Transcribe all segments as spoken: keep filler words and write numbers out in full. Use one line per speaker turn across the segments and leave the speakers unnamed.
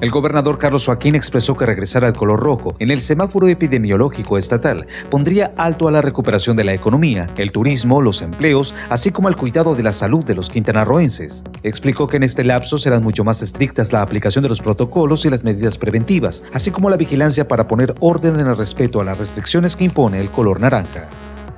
El gobernador Carlos Joaquín expresó que regresar al color rojo en el semáforo epidemiológico estatal pondría alto a la recuperación de la economía, el turismo, los empleos, así como al cuidado de la salud de los quintanarroenses. Explicó que en este lapso serán mucho más estrictas la aplicación de los protocolos y las medidas preventivas, así como la vigilancia para poner orden en el respeto a las restricciones que impone el color naranja.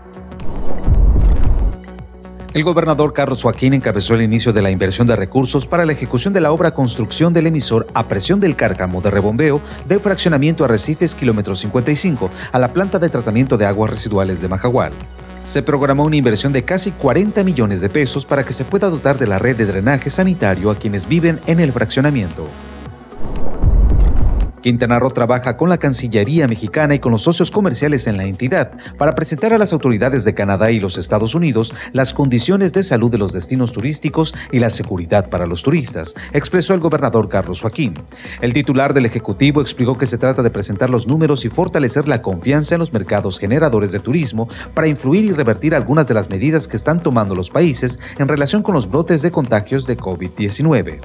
El gobernador Carlos Joaquín encabezó el inicio de la inversión de recursos para la ejecución de la obra construcción del emisor a presión del cárcamo de rebombeo del fraccionamiento Arrecifes kilómetro cincuenta y cinco a la planta de tratamiento de aguas residuales de Majagual. Se programó una inversión de casi cuarenta millones de pesos para que se pueda dotar de la red de drenaje sanitario a quienes viven en el fraccionamiento. Quintana Roo trabaja con la Cancillería mexicana y con los socios comerciales en la entidad para presentar a las autoridades de Canadá y los Estados Unidos las condiciones de salud de los destinos turísticos y la seguridad para los turistas, expresó el gobernador Carlos Joaquín. El titular del Ejecutivo explicó que se trata de presentar los números y fortalecer la confianza en los mercados generadores de turismo para influir y revertir algunas de las medidas que están tomando los países en relación con los brotes de contagios de COVID diecinueve.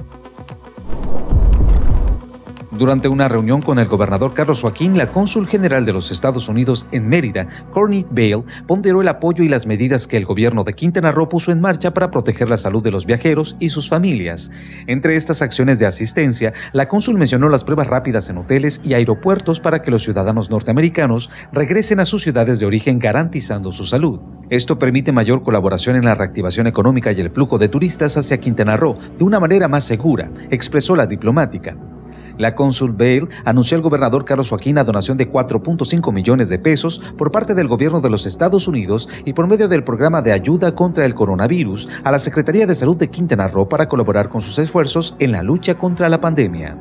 Durante una reunión con el gobernador Carlos Joaquín, la cónsul general de los Estados Unidos en Mérida, Courtney Bale, ponderó el apoyo y las medidas que el gobierno de Quintana Roo puso en marcha para proteger la salud de los viajeros y sus familias. Entre estas acciones de asistencia, la cónsul mencionó las pruebas rápidas en hoteles y aeropuertos para que los ciudadanos norteamericanos regresen a sus ciudades de origen garantizando su salud. Esto permite mayor colaboración en la reactivación económica y el flujo de turistas hacia Quintana Roo de una manera más segura, expresó la diplomática. La cónsul Bale anunció al gobernador Carlos Joaquín la donación de cuatro punto cinco millones de pesos por parte del gobierno de los Estados Unidos y por medio del programa de ayuda contra el coronavirus a la Secretaría de Salud de Quintana Roo para colaborar con sus esfuerzos en la lucha contra la pandemia.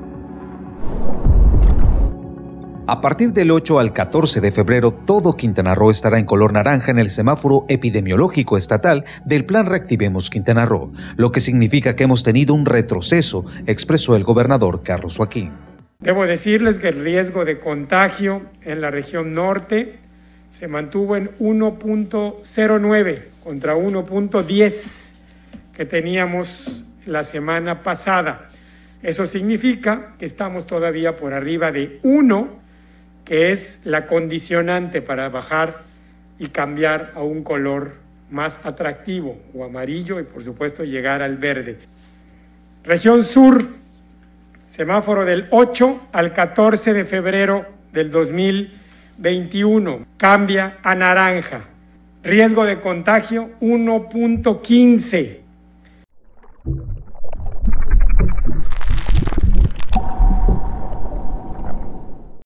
A partir del ocho al catorce de febrero, todo Quintana Roo estará en color naranja en el semáforo epidemiológico estatal del Plan Reactivemos Quintana Roo, lo que significa que hemos tenido un retroceso, expresó el gobernador Carlos Joaquín.
Debo decirles que el riesgo de contagio en la región norte se mantuvo en uno punto cero nueve contra uno punto diez que teníamos la semana pasada. Eso significa que estamos todavía por arriba de uno, que es la condicionante para bajar y cambiar a un color más atractivo o amarillo y por supuesto llegar al verde. Región Sur, semáforo del ocho al catorce de febrero del dos mil veintiuno, cambia a naranja. Riesgo de contagio uno punto quince